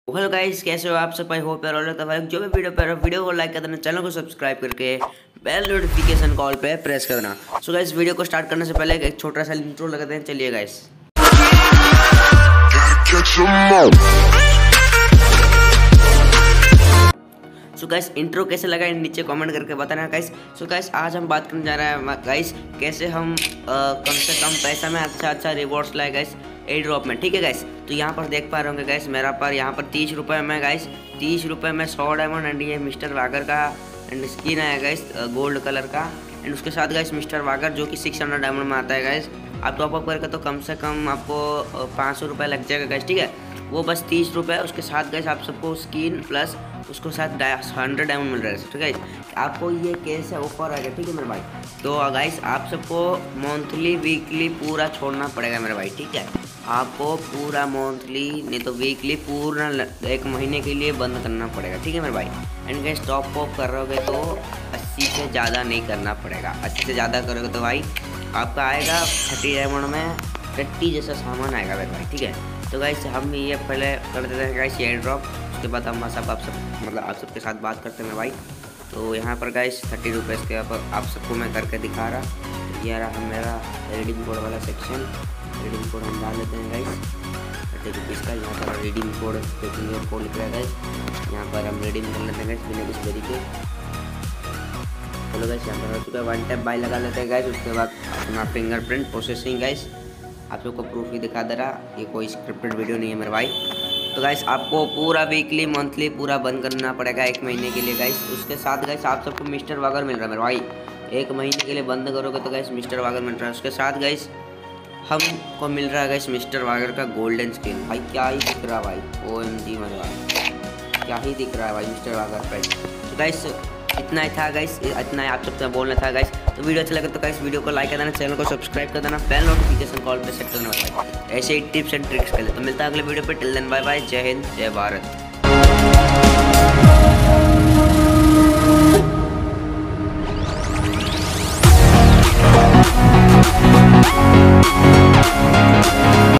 Hello guys, कैसे हो आप सब? आई होप यार ऑल तो भाई जो भी वीडियो को लाइक कर देना, चैनल को सब्सक्राइब करके बेल नोटिफिकेशन कॉल पे प्रेस कर देना। सो गाइस, वीडियो को स्टार्ट करने से पहले एक छोटा सा इंट्रो लगाते हैं। चलिए गाइस। सो गाइस, इंट्रो कैसे लगा नीचे कमेंट करके बताना गाइस। सो गाइस, आज हम बात करने जा रहे हैं गाइस कैसे हम कम से कम पैसा में अच्छा रिवॉर्ड्स लाए गाइस एयर ड्रॉप में। ठीक है गाइस, तो यहाँ पर देख पा रहे होंगे गाइस मेरा पर यहाँ पर 30 रुपये में गाइस 30 रुपये में 100 डायमंड एंड ये मिस्टर वागर का एंड स्किन आया गाइस गोल्ड कलर का। एंड उसके साथ गाइस मिस्टर वागर जो कि 600 डायमंड में आता है गाइस। आप टॉप अप करके तो कम से कम आपको 500 रुपये लग जाएगा गाइस। ठीक है, वो बस 30 रुपये। उसके साथ गाइस आप सबको स्किन प्लस उसको साथ 100 डायमंड मिल रहा है। ठीक है, आपको ये कैसे ऑफर आ गया। ठीक है मेरे भाई, तो गाइस आप सबको मंथली वीकली पूरा छोड़ना पड़ेगा मेरे भाई। ठीक है, आपको पूरा मंथली नहीं तो वीकली पूरा 1 महीने के लिए बंद करना पड़ेगा। ठीक है मेरे भाई। एंड गाइस टॉप अप कर रहोगे तो 80 से ज़्यादा नहीं करना पड़ेगा। 80 से ज़्यादा करोगे तो भाई आपका आएगा 30 डायमंड में 30 जैसा सामान आएगा मेरे भाई। ठीक है, तो गाइस हम ये पहले कर देते हैं गाइस एयर ड्रॉप। उसके बाद हम आप सबके साथ बात करते हैं भाई। तो यहाँ पर गाइस 30 रुपीज़ के आप सबको मैं करके दिखा रहा। तो ये रहा मेरा रिडीम कोड वाला सेक्शन। रिडीम कोड हम डाल लेते हैं गाइस 30 रुपीज़ का। यहाँ पर रिडीम कोड कोड लिख रहा है गाइस। यहाँ पर हम रिडीम कर लेते हैं गाइस बिना किसी तरीके। चलो गाइस, यहाँ पर हो चुका है। 1 टैप बाय लगा लेते हैं गाइस। उसके बाद अपना फिंगरप्रिंट प्रोसेसिंग गाइस आप लोग को प्रूफ ही दिखा दे रहा। ये कोई स्क्रिप्टेड वीडियो नहीं है मेरे भाई। तो गाइस आपको पूरा वीकली मंथली पूरा बंद करना पड़ेगा 1 महीने के लिए गाइस। उसके साथ गाइस आप सबको मिस्टर वागर मिल रहा है मेरे भाई। 1 महीने के लिए बंद करोगे तो गाइस मिस्टर वागर मिल रहा है। उसके साथ गाइस हमको मिल रहा है गाइस मिस्टर वागर का गोल्डन स्किन। भाई क्या ही दिख रहा है भाई, OMG मेरे भाई, क्या ही दिख रहा है भाई मिस्टर वागर प्राइस। तो गाइस इतना ही था गाइस, इतना ही आप सबसे बोलना था गाइस। तो वीडियो अच्छा लगे तो गाइस वीडियो को लाइक कर देना, चैनल को सब्सक्राइब कर देना, बेल नोटिफिकेशन कॉल पे सेट करना भाई। ऐसे ही टिप्स एंड ट्रिक्स कर ले। तो मिलता है अगले वीडियो पे। टिल देन बाय बाय, जय हिंद जय भारत।